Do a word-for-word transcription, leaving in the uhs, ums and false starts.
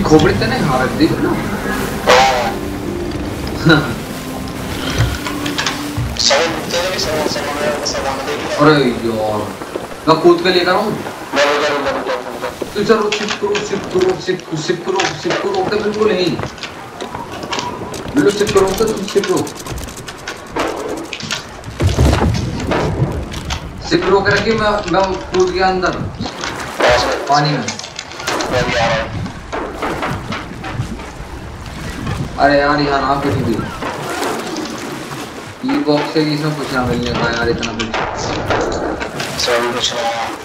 खोपड़ी तो नहीं हार दी ना अरे यार मैं कूद के लेकर आऊँ तो चलो सिप करो सिप करो सिप सिप करो सिप करो तो बिल्कुल नहीं बिल्कुल सिप करो तो तुम सिप करो सिप करो करके मैं मैं कूद गया अंदर पानी में अरे यार यार आप कुछ भी ये बॉक्स से इसमें कुछ ना मिलने का यार इतना कुछ सब कुछ